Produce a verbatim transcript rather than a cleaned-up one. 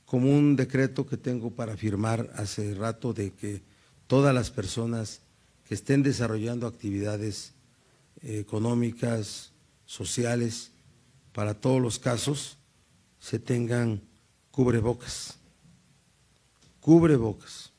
como un decreto que tengo para firmar hace rato de que todas las personas que estén desarrollando actividades eh, económicas, sociales, para todos los casos, se tengan cubrebocas, cubrebocas.